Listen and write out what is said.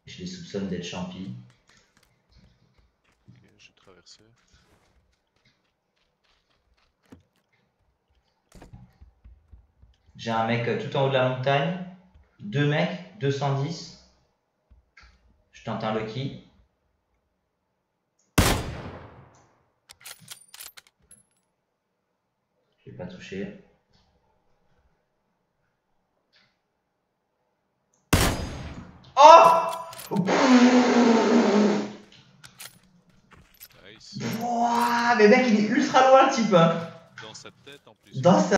Je les soupçonne d'être champi. Ok, je vais traverser. J'ai un mec tout en haut de la montagne. 2 mecs, 210. Je tente un Lucky. Je l'ai pas touché. Oh! Nice. Wouah, mais mec, il est ultra loin le type. Dans sa tête en plus. Dans sa